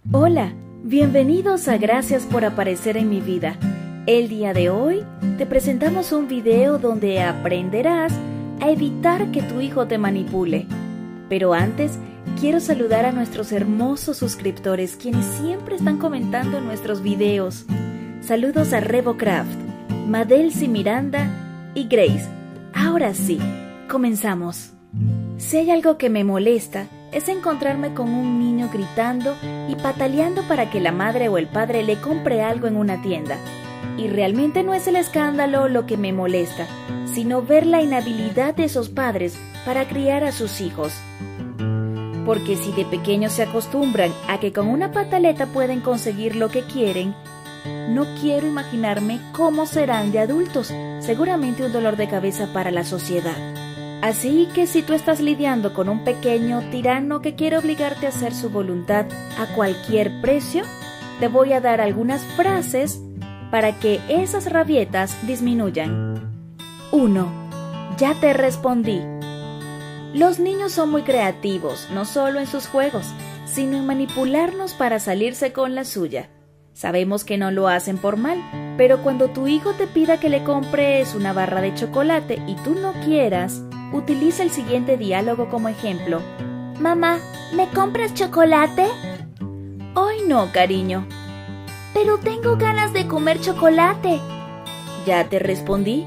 Hola, bienvenidos a Gracias por aparecer en mi vida. El día de hoy te presentamos un video donde aprenderás a evitar que tu hijo te manipule. Pero antes, quiero saludar a nuestros hermosos suscriptores, quienes siempre están comentando en nuestros videos. Saludos a RevoCraft, Madelsi Miranda y Grace. Ahora sí, comenzamos. Si hay algo que me molesta, es encontrarme con un niño gritando y pataleando para que la madre o el padre le compre algo en una tienda. Y realmente no es el escándalo lo que me molesta, sino ver la inhabilidad de esos padres para criar a sus hijos. Porque si de pequeños se acostumbran a que con una pataleta pueden conseguir lo que quieren, no quiero imaginarme cómo serán de adultos, seguramente un dolor de cabeza para la sociedad. Así que si tú estás lidiando con un pequeño tirano que quiere obligarte a hacer su voluntad a cualquier precio, te voy a dar algunas frases para que esas rabietas disminuyan. 1. Ya te respondí. Los niños son muy creativos, no solo en sus juegos, sino en manipularnos para salirse con la suya. Sabemos que no lo hacen por mal, pero cuando tu hijo te pida que le compres una barra de chocolate y tú no quieras, utiliza el siguiente diálogo como ejemplo. Mamá, ¿me compras chocolate? Hoy no, cariño. Pero tengo ganas de comer chocolate. Ya te respondí.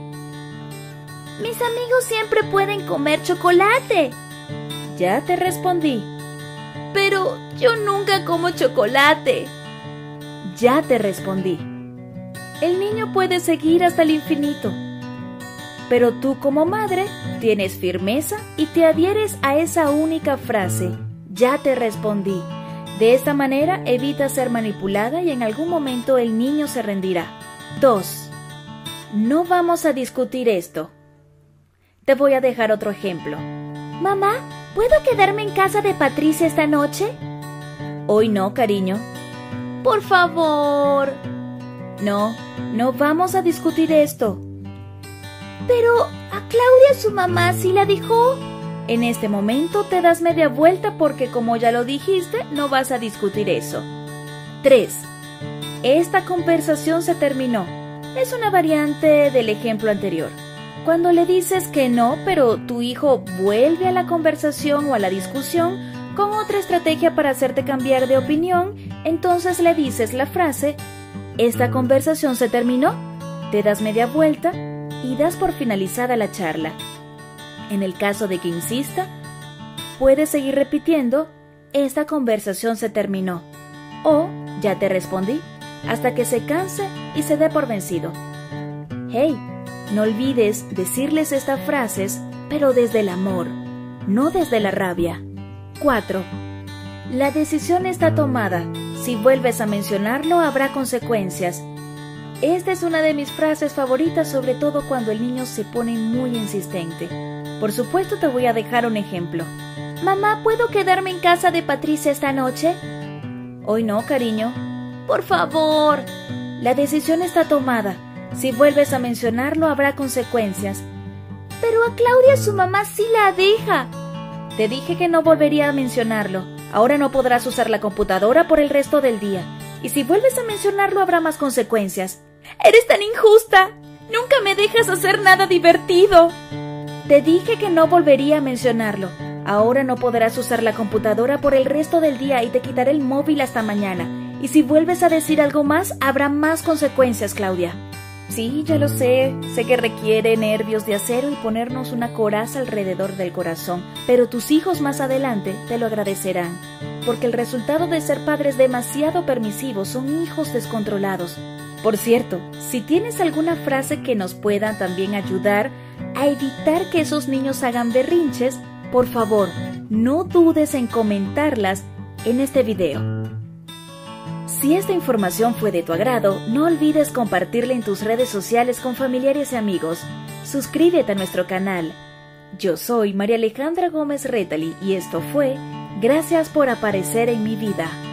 Mis amigos siempre pueden comer chocolate. Ya te respondí. Pero yo nunca como chocolate. Ya te respondí. El niño puede seguir hasta el infinito. Pero tú como madre tienes firmeza y te adhieres a esa única frase. Ya te respondí. De esta manera evitas ser manipulada y en algún momento el niño se rendirá. 2. No vamos a discutir esto. Te voy a dejar otro ejemplo. Mamá, ¿puedo quedarme en casa de Patricia esta noche? Hoy no, cariño. Por favor. No vamos a discutir esto. Pero a Claudia su mamá sí la dijo. En este momento te das media vuelta porque como ya lo dijiste, no vas a discutir eso. 3. Esta conversación se terminó. Es una variante del ejemplo anterior. Cuando le dices que no, pero tu hijo vuelve a la conversación o a la discusión con otra estrategia para hacerte cambiar de opinión, entonces le dices la frase, ¿esta conversación se terminó? Te das media vuelta y das por finalizada la charla. En el caso de que insista, puedes seguir repitiendo, esta conversación se terminó, o ya te respondí, hasta que se canse y se dé por vencido. Hey, no olvides decirles estas frases, pero desde el amor, no desde la rabia. 4. La decisión está tomada. Si vuelves a mencionarlo, habrá consecuencias. Esta es una de mis frases favoritas, sobre todo cuando el niño se pone muy insistente. Por supuesto te voy a dejar un ejemplo. Mamá, ¿puedo quedarme en casa de Patricia esta noche? Hoy no, cariño. Por favor. La decisión está tomada. Si vuelves a mencionarlo, habrá consecuencias. Pero a Claudia su mamá sí la deja. Te dije que no volvería a mencionarlo. Ahora no podrás usar la computadora por el resto del día. Y si vuelves a mencionarlo, habrá más consecuencias. ¡Eres tan injusta! ¡Nunca me dejas hacer nada divertido! Te dije que no volvería a mencionarlo. Ahora no podrás usar la computadora por el resto del día y te quitaré el móvil hasta mañana. Y si vuelves a decir algo más, habrá más consecuencias, Claudia. Sí, ya lo sé. Sé que requiere nervios de acero y ponernos una coraza alrededor del corazón. Pero tus hijos más adelante te lo agradecerán. Porque el resultado de ser padres demasiado permisivos son hijos descontrolados. Por cierto, si tienes alguna frase que nos pueda también ayudar a evitar que esos niños hagan berrinches, por favor, no dudes en comentarlas en este video. Si esta información fue de tu agrado, no olvides compartirla en tus redes sociales con familiares y amigos. Suscríbete a nuestro canal. Yo soy María Alejandra Gómez Retali y esto fue Gracias por aparecer en mi vida.